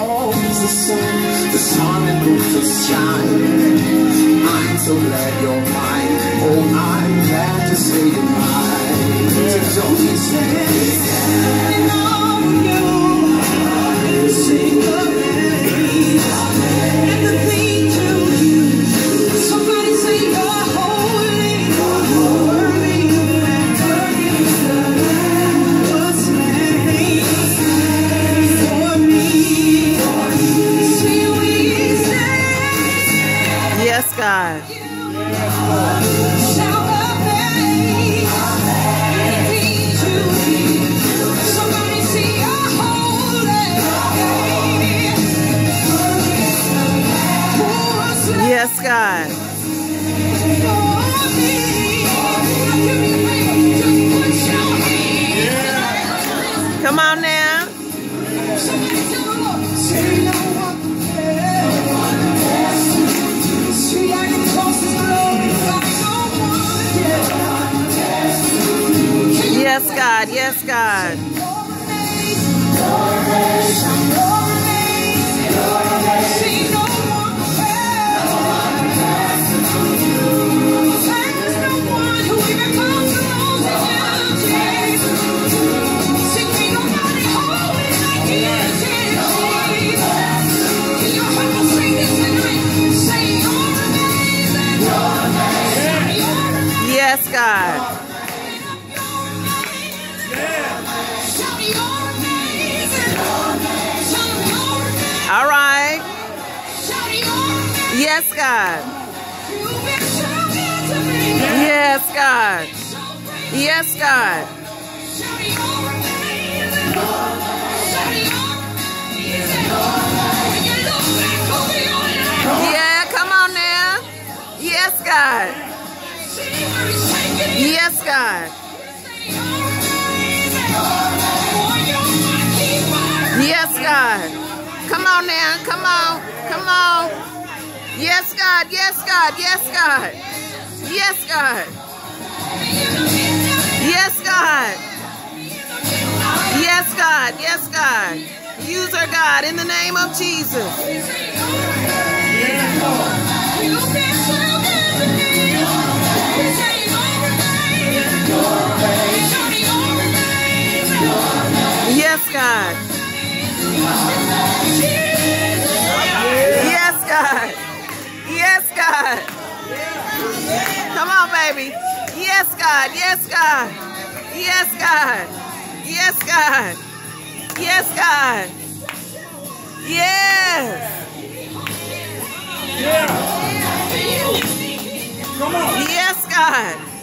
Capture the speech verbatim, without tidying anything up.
always the sun, the sun and moon just shine. I'm so glad you're mine. Oh, I'm glad to say you're mine. So don't be sad. And all you and sing the melodies and the thing to you. Somebody say you're holy, you're worthy, and worthy is the Lamb was slain for me. Sweet we stand. Yes, God. Yes, God. Come on now. Yes, God. Yes, God. Yes, God. All right. Yes, God. Yes, God. Yes, God. Yeah, come on now. Yes, God. Yes, God. Yes, God. Come on now. Come on. Come on. Yes, God. Yes, God. Yes, God. Yes, God. Yes, God. Yes, God. Yes, God. Use her, God, in the name of Jesus. Yes, God. Yes, God. Yes, God. Come on, baby. Yes, God. Yes, God. Yes, God. Yes, God. Yes, God. Yes. Yeah. Come on. Yes, God.